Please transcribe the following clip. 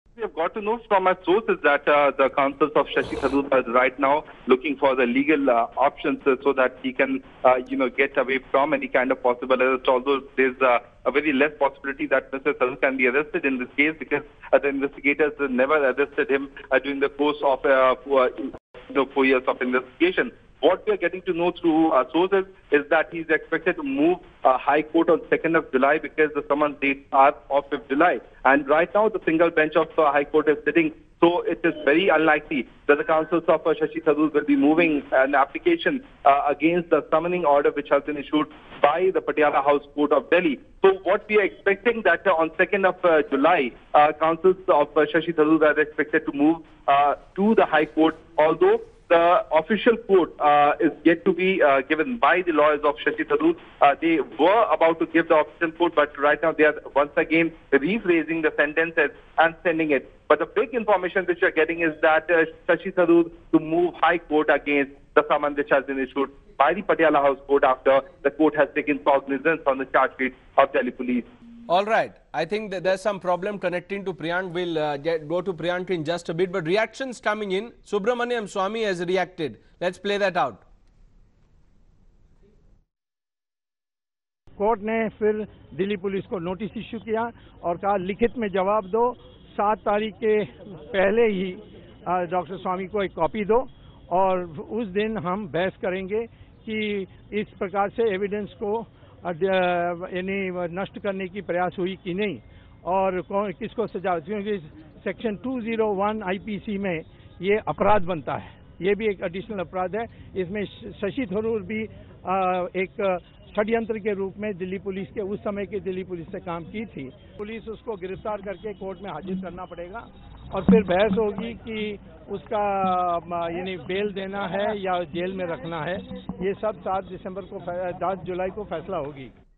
We have got to know from our sources that the counsels of Shashi Tharoor are right now looking for the legal options so that he can, get away from any kind of possible arrest. Although there's a very less possibility that Mr. Tharoor can be arrested in this case because the investigators never arrested him during the course of 4 years of investigation. What we are getting to know through sources is that he's expected to move High Court on 2nd of July because the summons dates are of 5th July. And right now the single bench of High Court is sitting. So it is very unlikely that the counsels of Shashi Tharoor will be moving an application against the summoning order which has been issued by the Patiala House Court of Delhi. So what we are expecting that on 2nd of July, counsels of Shashi Tharoor are expected to move to the High Court, although the official court is yet to be given by the lawyers of Shashi Tharoor. They were about to give the official court, but right now they are once again rephrasing the sentences and sending it. But the big information which we are getting is that Shashi Tharoor to move High Court against the summons which has been issued by the Patiala House Court after the court has taken cognizance on the charge sheet of Delhi Police. All right. I think that there's some problem connecting to Priyank. We'll go to Priyank in just a bit. But reactions coming in. Subramaniam Swamy has reacted. Let's play that out. Court ने फिर Delhi police को notice issue किया और कहा लिखित में जवाब दो, 7 तारीख के पहले ही डॉक्टर स्वामी को एक कॉपी दो और उस दिन हम बहस करेंगे कि इस प्रकार से एविडेंस को यानी नष्ट करने की प्रयास हुई कि नहीं और किसको सजा, क्योंकि सेक्शन 201 आईपीसी में ये अपराध बनता है, ये भी एक एडिशनल अपराध है। इसमें शशि थरूर भी एक षड्यंत्र के रूप में दिल्ली पुलिस के उस समय के दिल्ली पुलिस से काम की थी। पुलिस उसको गिरफ्तार करके कोर्ट में हाजिर करना पड़ेगा और फिर बहस होगी कि उसका यानी बेल देना है या जेल में रखना है। ये सब 7 जुलाई को फैसला होगी।